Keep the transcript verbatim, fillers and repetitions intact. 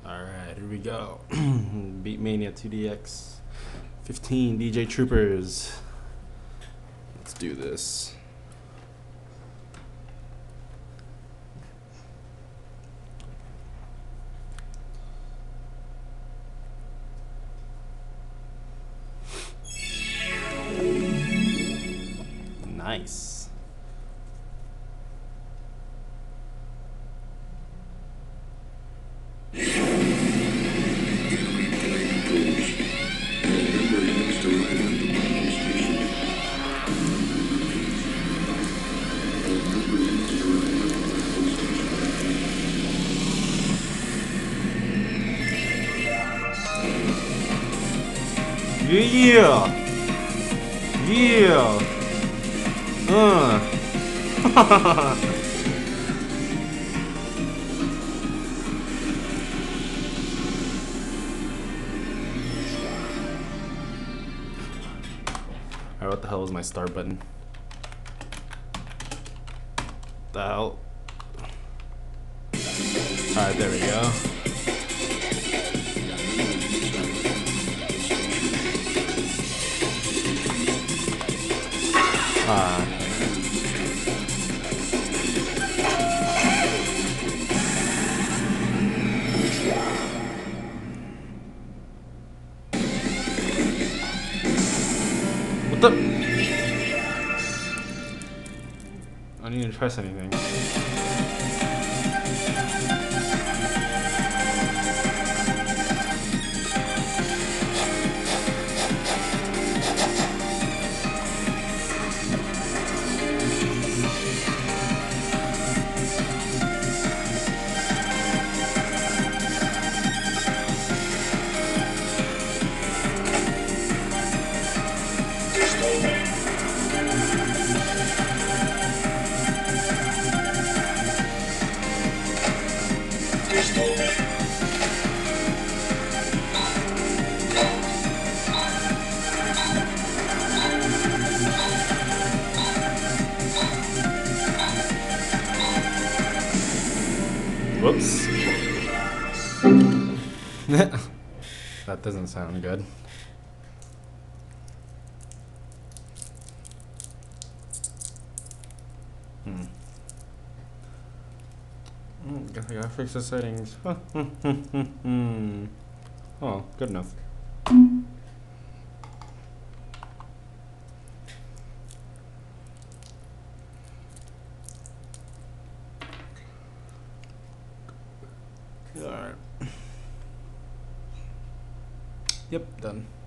Alright, here we go. Beatmania I I D X fifteen D J Troopers. Let's do this. Nice. Yeah, yeah, uh. Alright, what the hell is my start button? The hell? Alright, there we go. Uh, what the? I didn't even press anything. Whoops. That doesn't sound good. Hmm. Mm, guess I gotta fix the settings. Oh, good enough. Alright. Yep, done.